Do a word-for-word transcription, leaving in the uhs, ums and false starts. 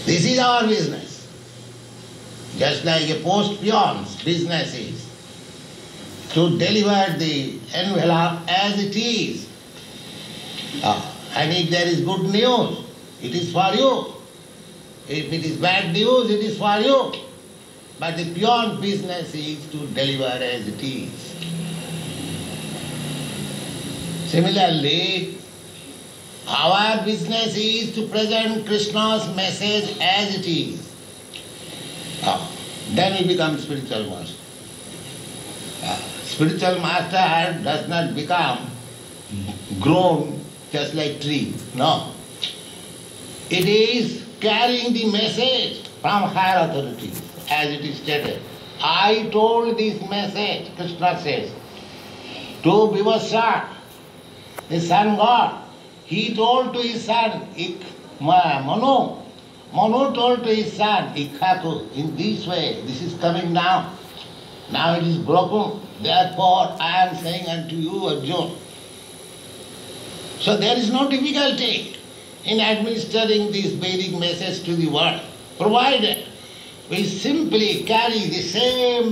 This is our business. Just like a post peon's business is to deliver the envelope as it is. Ah, and if there is good news, it is for you. If it is bad news, it is for you. But the peon's business is to deliver as it is. Similarly, our business is to present Krishna's message as it is. Ah, then he becomes spiritual master. Ah, spiritual master does not become grown just like tree. No. It is carrying the message from higher authorities, as it is stated. I told this message, Krishna says, to Vivasat, the sun god. He told to his son, Ik, Manu. Manu told to his son, Ikhaku, in this way, this is coming down. Now it is broken. Therefore, I am saying unto you, Arjuna. So there is no difficulty in administering this Vedic message to the world, provided we simply carry the same